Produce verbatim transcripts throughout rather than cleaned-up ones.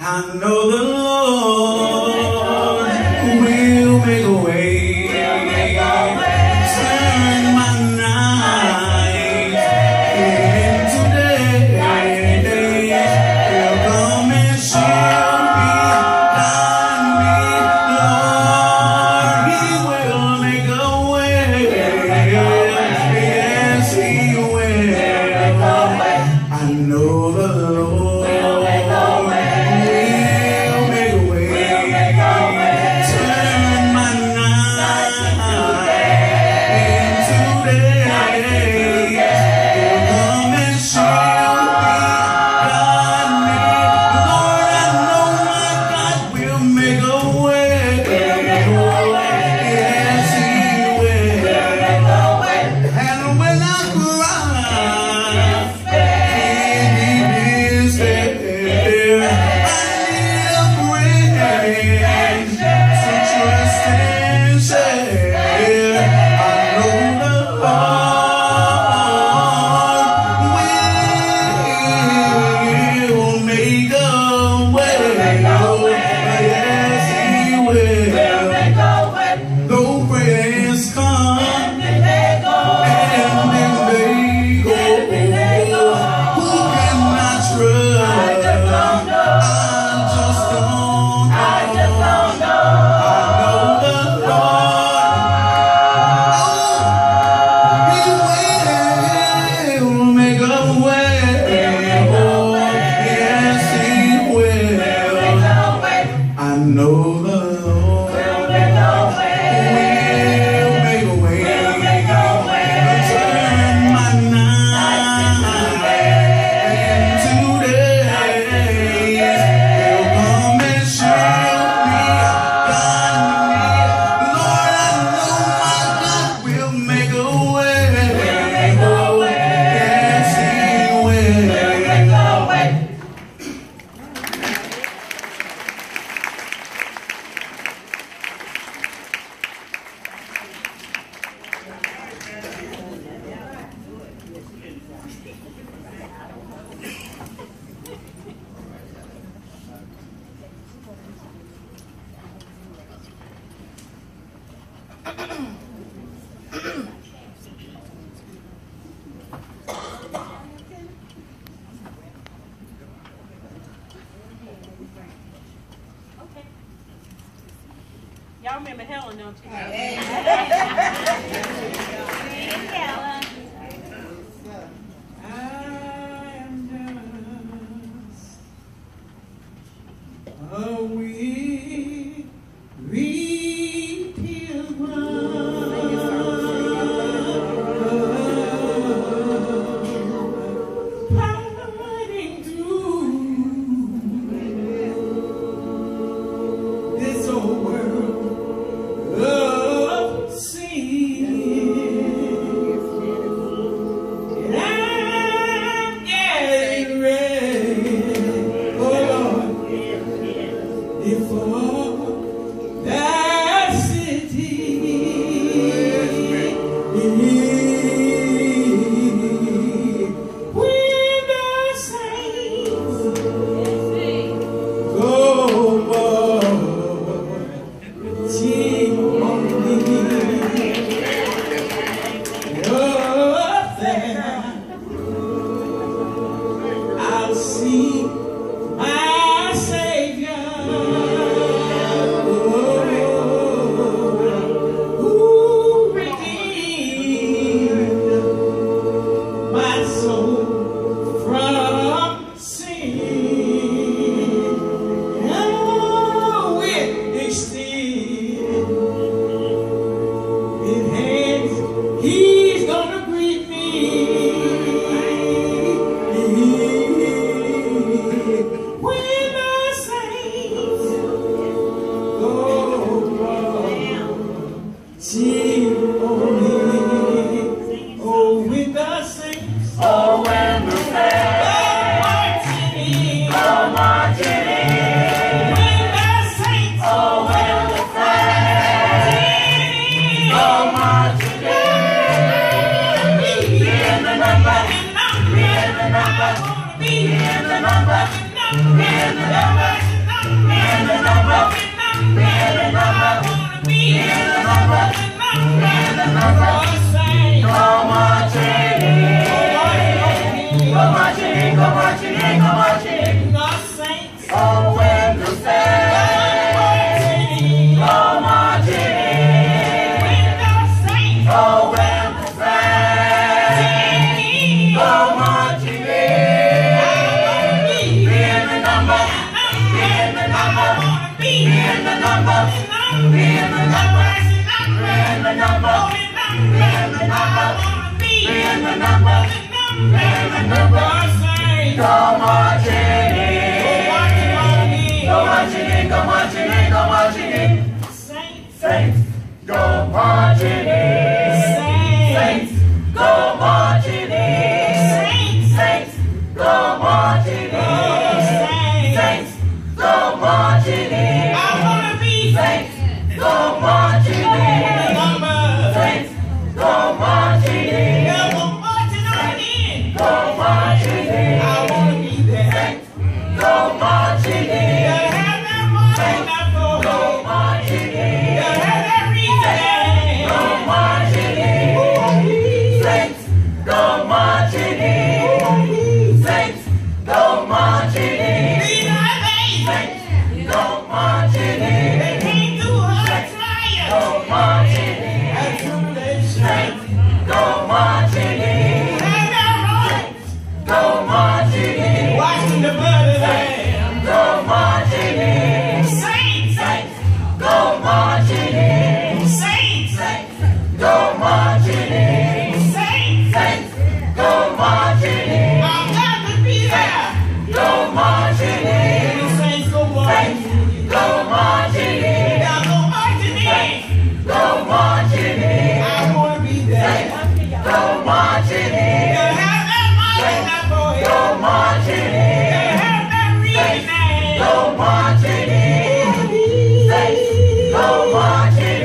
I know the Lord will make a way. Turn my night into day. He'll come and shield me, guide me, Lord. He will make a way. Yes, He will. I know the Lord. Y'all remember Helen, don't you? Hey. Helen. I am just a wee, wee pilgrim, plowing through this old world. I'll see my Savior, who redeemed my soul from sin. Oh, with extended hands, He's gonna greet me. Sing on me, oh, with the saints, Oh, when the saints, oh, marching in, oh, marching in, with the saints, oh, when the saints, oh, marching in, be in the number, be in the number, be in the number, be in the number. Saints, go marching in. Saints, go marching in. Saints, go marching in. Saints, go marching in. I wanna be Saints, go marching in. Saints, go marching in. Yeah, we're marching on in. Go marching in. I wanna be there. Saints, go marching in. Yeah, have that marching up for Go marching in. yeah, have that reason. Go marching in. Saints, go marching in. Saints, go marching in. Be my baby. Saints, go marching in. They came through hard trials Go marching in. and tribulations. Saints, go marching in. Have that march. Go marching in. Washing the blood of the Lamb. Go marching in. Saints, Saints, go marching in. saints, Go marching in. saints. Saints, go marching in. I'm glad to be there. Go marching in. The saints go marching. Go marching in. Now go marching in. Go marching in. I wanna be there. Go marching in. Yeah, have that marching up for you. Go marching in. Yeah, have that reason. Go marching in. Saints, go marching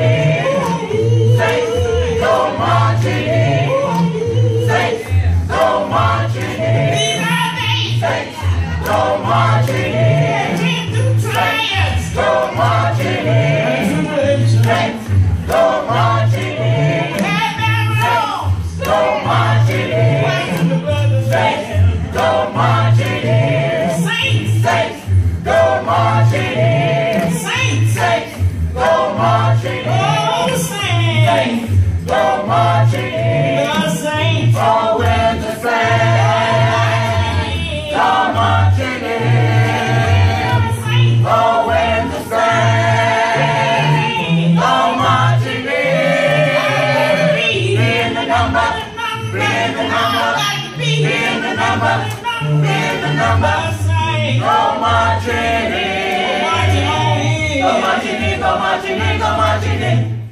in. Saints, go marching in. Saints, go marching in. Be my baby. Saints, go marching in. Came through trials Go marching in. and tribulations. Saints, go marching in. Have that rose. Go marching in. Washing the blood of the Lamb. Go marching in. Saints, Saints, go marching in. saints, Saints, go marching in. oh saints, Saints, go marching in. the saints, Oh, when the saints go marching in. Oh, when the saints go marching in. In the number, in the number, in the number, in the number. Go marching in. Go marching in, go marching in, go marching in.